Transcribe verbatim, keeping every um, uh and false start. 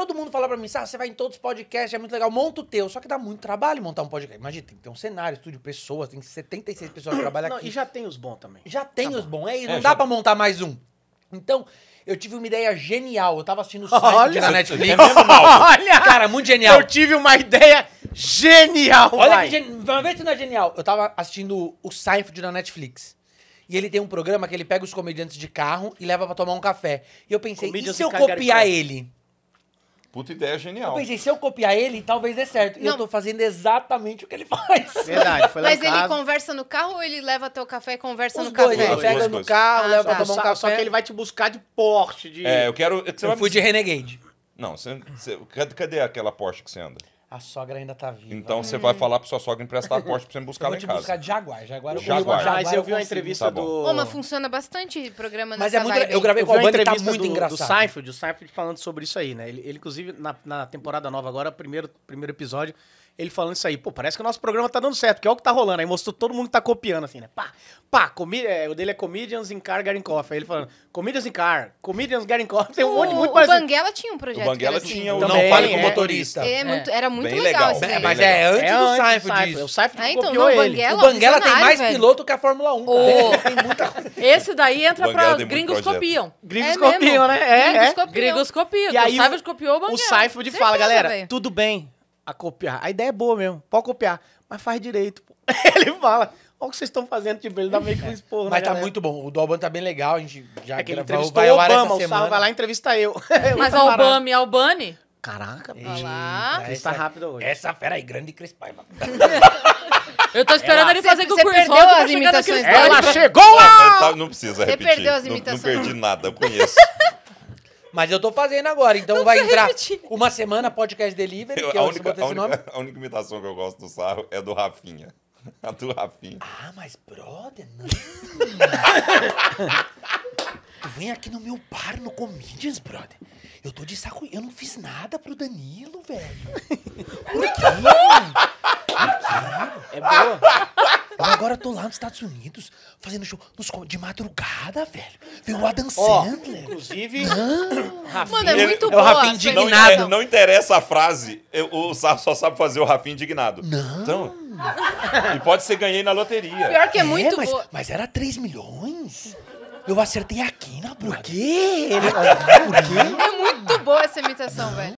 todo mundo fala pra mim, ah, você vai em todos os podcasts, é muito legal, monta o teu. Só que dá muito trabalho montar um podcast. Imagina, tem que ter um cenário, estúdio, pessoas, tem setenta e seis pessoas que trabalham Não, aqui. e já tem os bons também. Já tem Tá os bons, é isso, É, não já- dá pra montar mais um. Então, eu tive uma ideia genial. Eu tava assistindo o site Olha, na Você- Netflix. é mesmo, Naldo? Olha! Cara, muito genial. Eu tive uma ideia genial, Olha vai. que genial. Uma vez que não é genial. Eu tava assistindo o Seinfeld na Netflix. E ele tem um programa que ele pega os comediantes de carro e leva pra tomar um café. E eu pensei, Comedians e se eu in Calgary copiar Coffee. ele? Puta ideia Eu genial. pensei, se eu copiar ele, talvez dê certo. E eu Não. tô fazendo exatamente o que ele faz. Verdade, foi lá Mas em ele casa. conversa no carro ou ele leva até o café e conversa Os no dois, café? ele As pega duas no coisas. carro, Ah, leva tá. pra tomar um só, café. só que ele vai te buscar de Porsche, de... É, eu quero... Você Eu vai fui me de dizer- Renegade. Não, você, você- cadê, cadê aquela Porsche que você anda? A sogra ainda tá viva. Então você vai falar pra sua sogra emprestar a Porsche pra você me eu buscar vou lá em te casa. buscar de Jaguar. Jaguar eu Jaguar. consigo, Mas eu vi uma consigo. entrevista Tá bom. do... Ô, mas funciona bastante programa Mas nessa é muito... vibe Eu aí. gravei Eu com vi a uma banda e tá entrevista muito do, do engraçado. Seinfeld, o Seinfeld falando sobre isso aí, né? Ele, ele inclusive, na, na temporada nova agora, primeiro, primeiro episódio, ele falando isso aí. Pô, parece que o nosso programa tá dando certo, que é o que tá rolando. Aí mostrou todo mundo que tá copiando, assim, né? Pá, pá, comi é, o dele é Comedians in Car Getting Coffee. Aí ele falando, Comedians in Car, Comedians Getting Coffee. Tem um monte, O, muito o parecido. Banguela tinha um projeto. O Banguela que era assim. tinha o Não Também, fale com o é. motorista. É muito, era muito Bem legal, legal. esse É, daí. mas é antes É do antes do Seinfeld Seinfeld. isso. O Seinfeld Ah, então, copiou não, o ele. Banguela- O Banguela tem visionário, mais velho. piloto que a Fórmula um. Ô. Cara. Tem muita coisa. Esse daí entra Banguela pra tem muito gringos projeto. copiam. Gringos É mesmo. copiam, né? É, Gringos é. copiam. Gringos copiam. E aí o Seinfeld copiou o O Banguela. Seinfeld fala, Certeza, galera, velho. tudo bem a copiar. A ideia é boa mesmo, pode copiar, mas faz direito. Pô. Ele fala, olha o que vocês estão fazendo, tipo, ele dá meio que um esporro na Mas tá galera. muito bom. O do Albano tá bem legal. A gente já É que ele gravou, entrevistou vai o ao ar essa Obama, o semana. Sarro vai lá e entrevista eu. Mas Outra a parada. Obama e a Albani... Caraca, bicho. Olha lá. Cris tá rápido hoje. Essa fera aí, grande Cris Paiva. Eu tô esperando Ela- ele fazer Você- com o você Chris perdeu Rock pra as chegar no imitações Chris dela. Rock. Ela chegou Não, lá! mas tá- não precisa Você repetir. perdeu as Não- Não, imitações. perdi nada, eu conheço. Mas eu tô fazendo agora, então vai precisa entrar repetir. uma semana podcast delivery, Eu- que a, eu única, botei a, esse nome. única, a única imitação que eu gosto do Sarro é do Rafinha. A do Rafinha. Ah, mas brother, não. Tu vem aqui no meu bar, no Comedians, brother. Eu tô de saco... Eu não fiz nada pro Danilo, velho. Por quê? É boa. Eu agora tô lá nos Estados Unidos, fazendo show nos co- de madrugada, velho. Veio o Adam Ó, Sandler. inclusive, Mano, Rafinha... é Ele- muito é o boa. Rafinha a sua Não, indignado. imitação. é- não interessa a frase, eu- o Sarro só sabe fazer o Rafinha indignado. Não. Então, e pode ser ganhei na loteria. Pior que é muito mas, boa. mas era três milhões? Eu acertei aqui na Por quê? Ele... Por quê? É muito boa essa imitação, velho.